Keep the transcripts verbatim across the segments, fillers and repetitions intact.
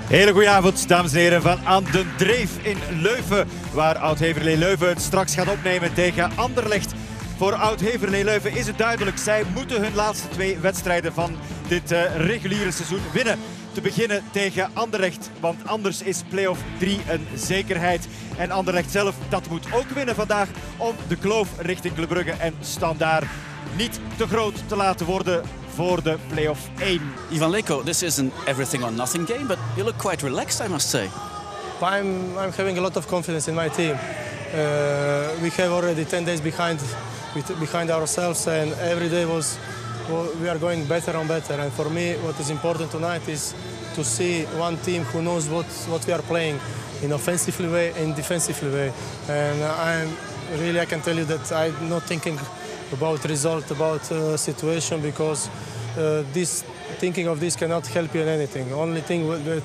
Hele goede avond, dames en heren, van Aan den Dreef in Leuven, waar Oud-Heverlee Leuven het straks gaat opnemen tegen Anderlecht. Voor Oud-Heverlee Leuven is het duidelijk, zij moeten hun laatste twee wedstrijden van dit uh, reguliere seizoen winnen. Te beginnen tegen Anderlecht, want anders is play-off drie een zekerheid. En Anderlecht zelf, dat moet ook winnen vandaag om de kloof richting Club Brugge en Standaard niet te groot te laten worden voor de play-off één. Ivan Leko, this is an everything or nothing game, but you look quite relaxed, I must say. I'm, I'm having a lot of confidence in my team. Uh, we have already ten days behind, behind ourselves, and every day was we are going better and better. And for me, what is important tonight is to see one team who knows what, what we are playing in offensively way and defensively way. And I'm really, I can tell you that I'm not thinking about result, about uh, situation, because uh, this thinking of this cannot help you in anything. The only thing that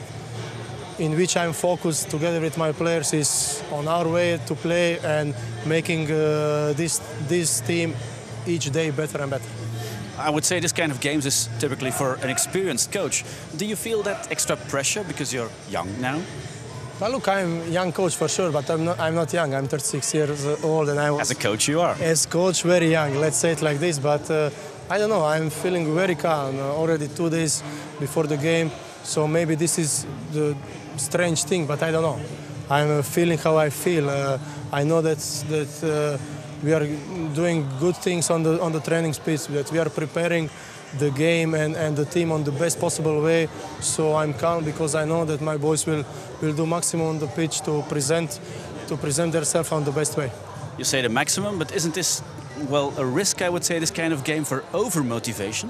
in which I'm focused together with my players is on our way to play and making uh, this this team each day better and better. I would say this kind of games is typically for an experienced coach. Do you feel that extra pressure because you're young now? Well, look, I'm a young coach for sure, but I'm not, I'm not young. I'm thirty-six years old, and I was... As a coach you are. As coach, very young, let's say it like this. But uh, I don't know, I'm feeling very calm. Uh, already two days before the game, so maybe this is the strange thing, but I don't know. I'm uh, feeling how I feel. Uh, I know that, that uh, we are doing good things on the, on the training space, that we are preparing the game and, and the team on the best possible way. So I'm calm because I know that my boys will, will do maximum on the pitch to present, to present themselves on the best way. You say the maximum, but isn't this, well, a risk, I would say, this kind of game for over-motivation?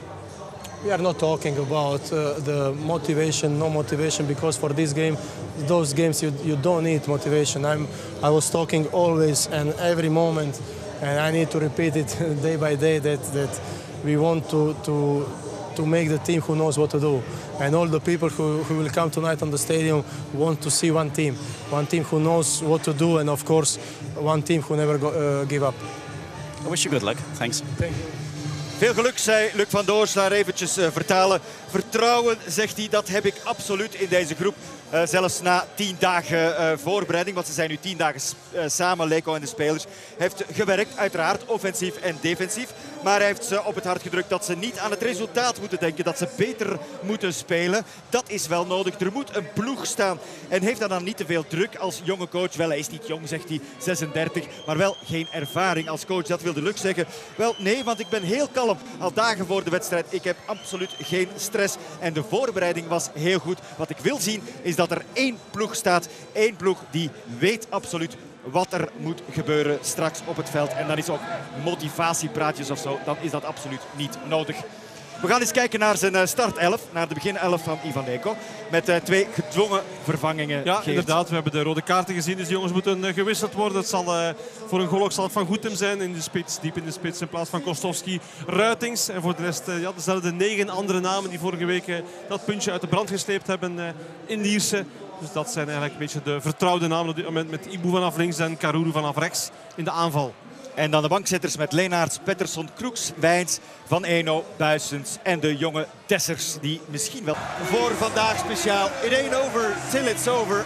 We are not talking about uh, the motivation, no motivation, because for this game, those games you, you don't need motivation. I'm, I was talking always and every moment, and I need to repeat it day by day, that, that we want to, to, to make the team who knows what to do. And all the people who, who will come tonight on the stadium want to see one team. One team who knows what to do, and of course, one team who never go, uh, give up. I wish you good luck. Thanks. Thank you. Veel geluk, zei Luc van Doorselaar, eventjes uh, vertalen. Vertrouwen, zegt hij, dat heb ik absoluut in deze groep. Uh, zelfs na tien dagen uh, voorbereiding, want ze zijn nu tien dagen uh, samen, Leko en de spelers. Heeft gewerkt, uiteraard, offensief en defensief. Maar hij heeft ze op het hart gedrukt dat ze niet aan het resultaat moeten denken. Dat ze beter moeten spelen. Dat is wel nodig. Er moet een ploeg staan. En heeft hij dan niet te veel druk als jonge coach? Wel, hij is niet jong, zegt hij, zesendertig. Maar wel geen ervaring als coach. Dat wilde Luc zeggen. Wel, nee, want ik ben heel kalm. Al dagen voor de wedstrijd. Ik heb absoluut geen stress. En de voorbereiding was heel goed. Wat ik wil zien is dat er één ploeg staat. Eén ploeg die weet absoluut wat er moet gebeuren straks op het veld. En dan is ook motivatiepraatjes of zo, dan is dat absoluut niet nodig. We gaan eens kijken naar zijn startelf, naar de beginelf van Ivan Leko. Met uh, twee gedwongen vervangingen. Ja, Geert. Inderdaad. We hebben de rode kaarten gezien, dus de jongens moeten uh, gewisseld worden. Het zal, uh, voor een goal ook zal het Van Goetem zijn in de spits, diep in de spits, in plaats van Kostovski, Ruitings. En voor de rest uh, ja, dezelfde negen andere namen die vorige week uh, dat puntje uit de brand gesleept hebben uh, in Lierse. Dus dat zijn eigenlijk een beetje de vertrouwde namen op dit moment, met Ibu vanaf links en Karuru vanaf rechts in de aanval. En dan de bankzitters met Leenaerts, Pettersson, Kroeks, Wijns, Van Eno, Buissens en de jonge Dessers die misschien wel... Voor vandaag speciaal It Ain't Over Till It's Over.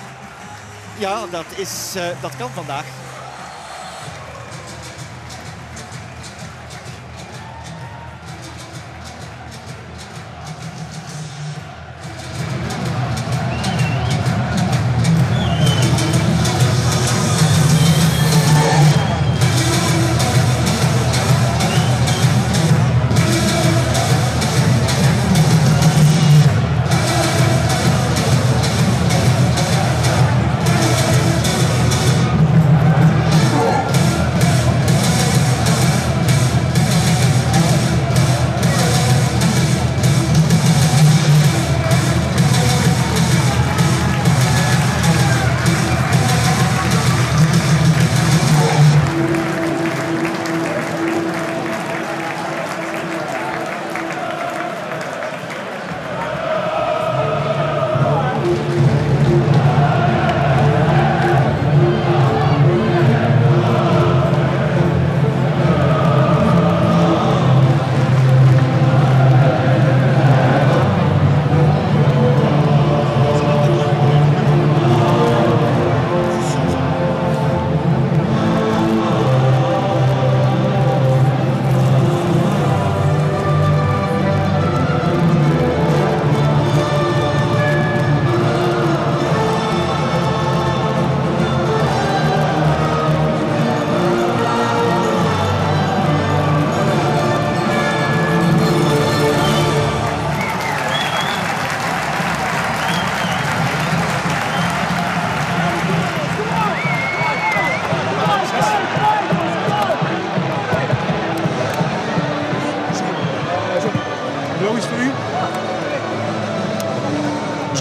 Ja, dat, is, uh, dat kan vandaag.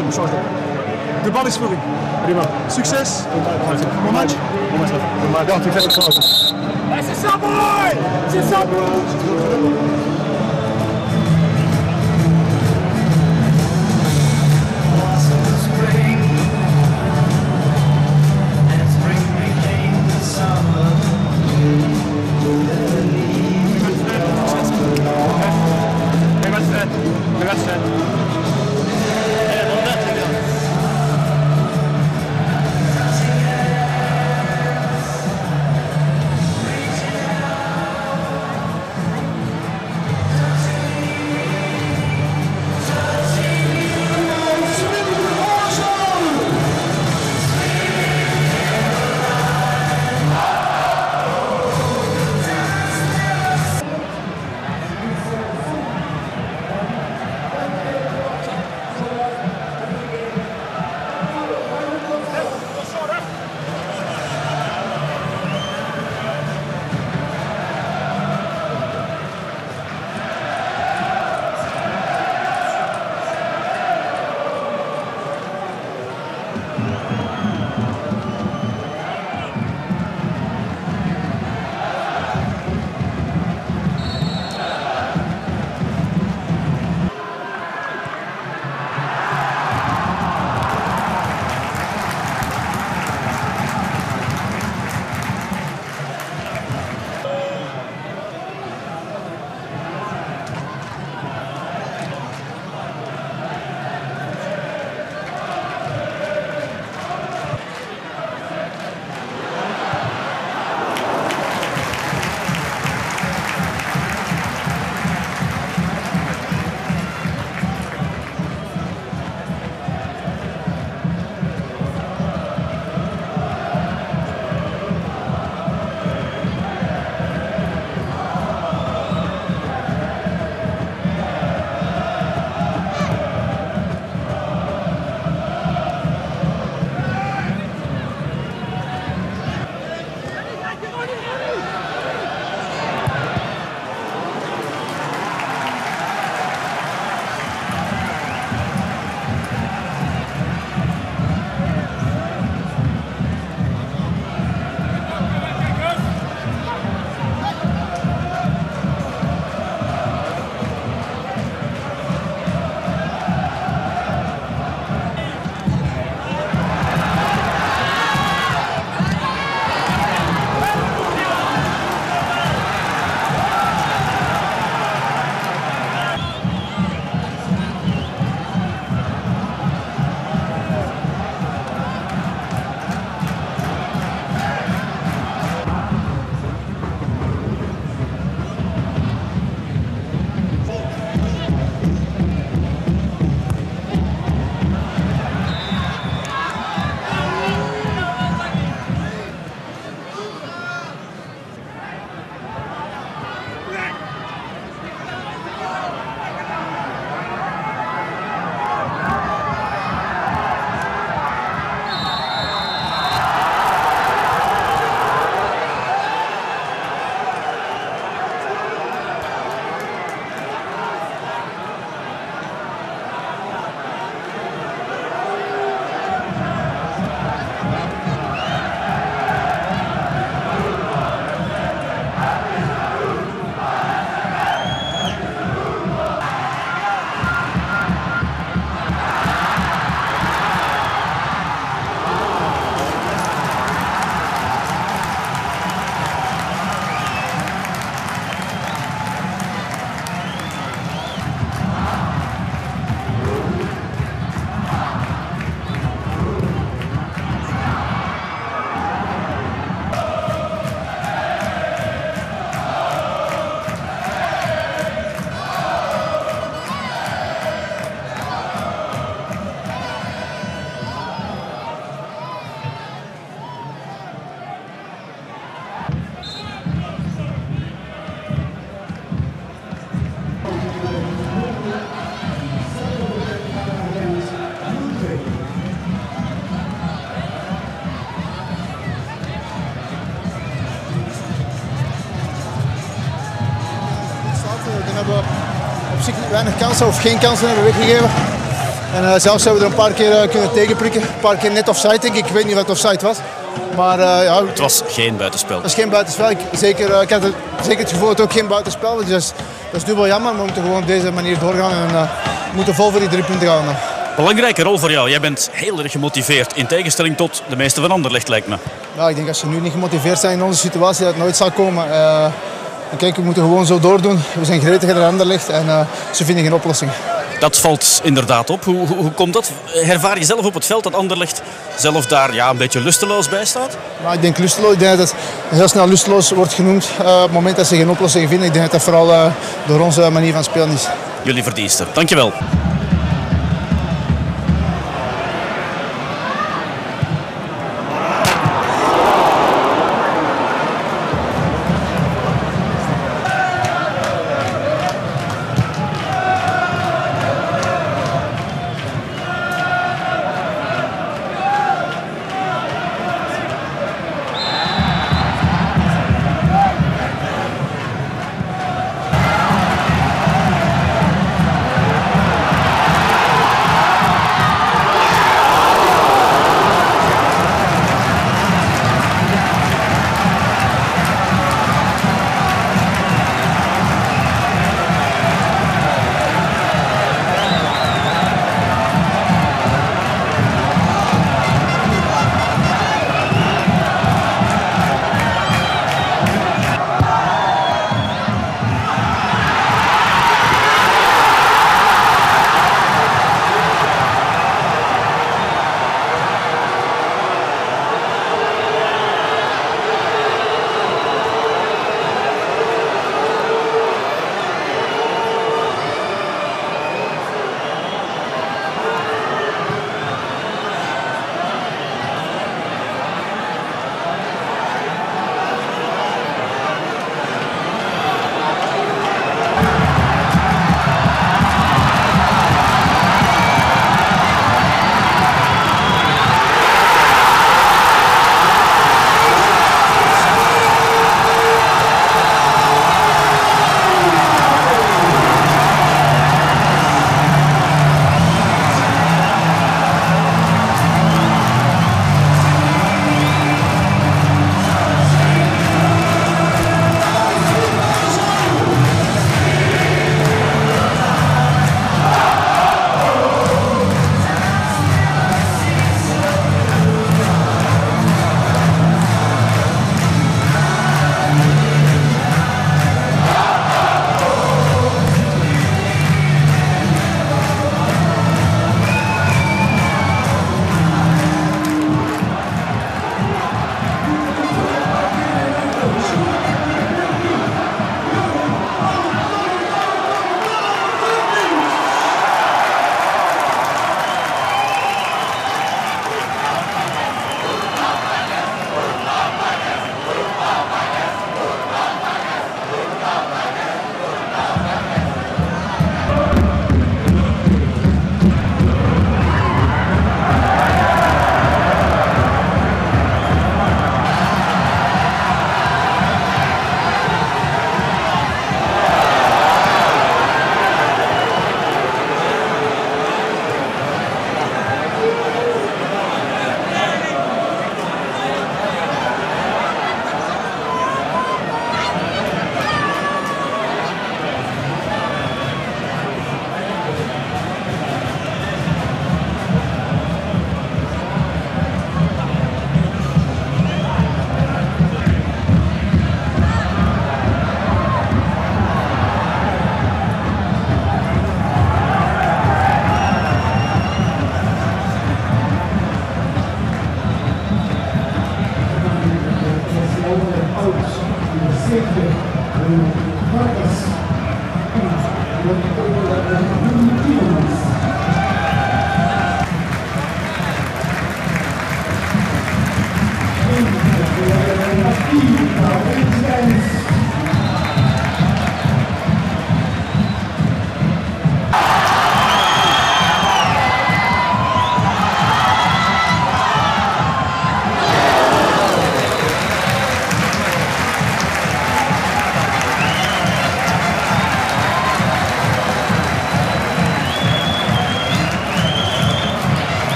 doen, change doen. De bal is voor u. Prima. Succes. Bon match. Bon match. Ja, tu fais l'expérience. C'est ça, boy! C'est ça, boy! op zich weinig kansen of geen kansen hebben weggegeven. En uh, zelfs hebben we er een paar keer uh, kunnen tegenprikken. Een paar keer net offside, denk ik. Ik weet niet of het offside was. Maar, uh, ja, het was geen buitenspel. Het was geen buitenspel. Ik, zeker, uh, ik had het, zeker het gevoel dat het ook geen buitenspel was. Dus dat is dubbel jammer. Maar we moeten gewoon op deze manier doorgaan. En uh, we moeten vol voor die drie punten gaan. Belangrijke rol voor jou. Jij bent heel erg gemotiveerd. In tegenstelling tot de meeste van Anderlecht, lijkt me. Ja, ik denk als je nu niet gemotiveerd bent in onze situatie, dat het nooit zal komen. Uh, kijk, we moeten gewoon zo doordoen. We zijn gretiger dan Anderlecht en uh, ze vinden geen oplossing. Dat valt inderdaad op. Hoe, hoe, hoe komt dat? Hervaar je zelf op het veld dat Anderlecht zelf daar ja, een beetje lusteloos bij staat? Nou, ik denk lusteloos. Ik denk dat het heel snel lusteloos wordt genoemd. Uh, op het moment dat ze geen oplossing vinden. Ik denk dat dat vooral uh, door onze manier van spelen is. Jullie verdiensten. Dankjewel.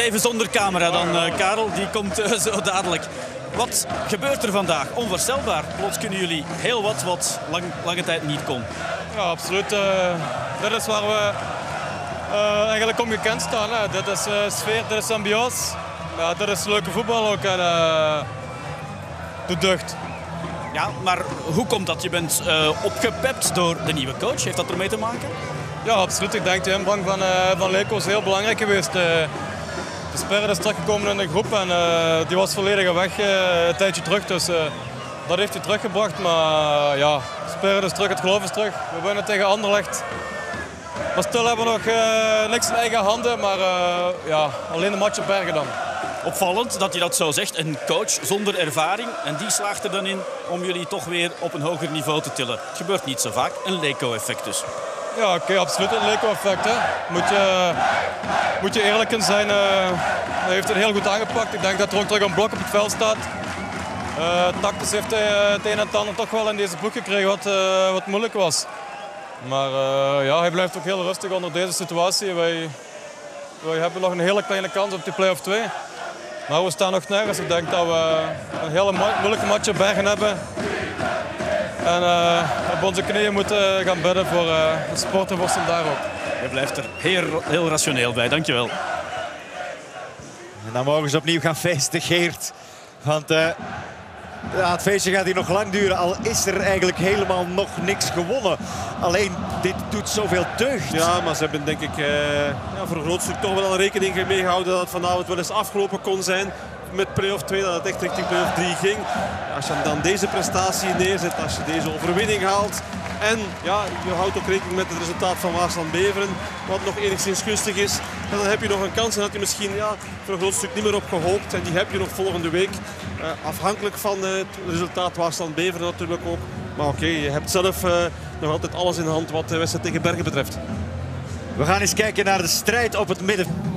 even zonder camera dan, uh, Karel. Die komt uh, zo dadelijk. Wat gebeurt er vandaag? Onvoorstelbaar. Plots kunnen jullie heel wat wat lang, lange tijd niet kon. Ja, absoluut. Uh, dit is waar we uh, eigenlijk om gekend staan. Hè. Dit is uh, sfeer, dit is ambiance. Ja, dit is leuke voetbal ook en uh, doet deugd. Ja, maar hoe komt dat? Je bent uh, opgepept door de nieuwe coach. Heeft dat ermee te maken? Ja, absoluut. Ik denk de inbreng van, uh, van Leko is heel belangrijk geweest. Uh, de Sperren is teruggekomen in de groep en uh, die was volledig weg uh, een tijdje terug. Dus uh, dat heeft hij teruggebracht. Maar uh, ja, Sperren is terug, het geloof is terug. We winnen tegen Anderlecht. Maar stil hebben we nog uh, niks in eigen handen, maar uh, ja, alleen de match op Bergen dan. Opvallend dat je dat zo zegt. Een coach zonder ervaring en die slaagt er dan in om jullie toch weer op een hoger niveau te tillen. Het gebeurt niet zo vaak. Een Leko-effect dus. Ja, oké, okay, absoluut een Leko-effect. Moet je, moet je eerlijk in zijn. Uh, hij heeft het heel goed aangepakt. Ik denk dat er ook terug een blok op het veld staat. Uh, tactisch heeft hij uh, het een en het ander toch wel in deze ploeg gekregen wat, uh, wat moeilijk was. Maar uh, ja, hij blijft ook heel rustig onder deze situatie. Wij, wij hebben nog een hele kleine kans op die play-off twee. Maar we staan nog nergens. Ik denk dat we een hele moeilijke match op Bergen hebben. En uh, op onze knieën moeten gaan bidden voor uh, de sportenvorsten daar ook. Je blijft er heel, heel rationeel bij, dankjewel. En dan mogen ze opnieuw gaan feesten, Geert. Want uh, ja, het feestje gaat hier nog lang duren, al is er eigenlijk helemaal nog niks gewonnen. Alleen, dit doet zoveel deugd. Ja, maar ze hebben denk ik uh, ja, voor een groot stuk toch wel een rekening mee gehouden dat het vanavond wel eens afgelopen kon zijn met play-off twee, dat het echt richting play-off drie ging. Als je dan deze prestatie neerzet, als je deze overwinning haalt en ja, je houdt ook rekening met het resultaat van Waasland-Beveren, wat nog enigszins gunstig is, dan heb je nog een kans en dat je misschien ja, voor een groot stuk niet meer op gehoopt. En die heb je nog volgende week, uh, afhankelijk van uh, het resultaat Waasland-Beveren natuurlijk ook. Maar oké, okay, je hebt zelf uh, nog altijd alles in de hand wat de wedstrijd tegen Bergen betreft. We gaan eens kijken naar de strijd op het midden.